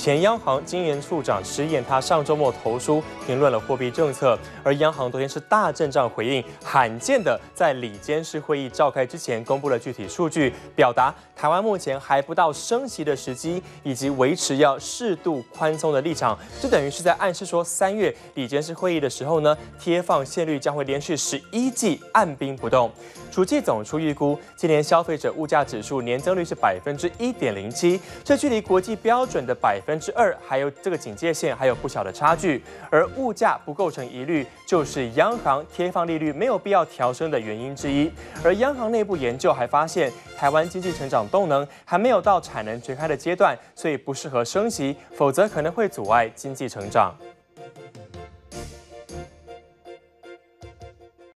前央行金研处长石岩他上周末投书评论了货币政策，而央行昨天是大阵仗回应，罕见的在理监事会议召开之前公布了具体数据，表达台湾目前还不到升息的时机，以及维持要适度宽松的立场。这等于是在暗示说，3月理监事会议的时候呢，贴放现率将会连续11季按兵不动。主计总处预估，今年消费者物价指数年增率是1.07%，这距离国际标准的2%还有这个警戒线还有不小的差距。而物价不构成疑虑，就是央行贴放利率没有必要调升的原因之一。而央行内部研究还发现，台湾经济成长动能还没有到产能全开的阶段，所以不适合升息，否则可能会阻碍经济成长。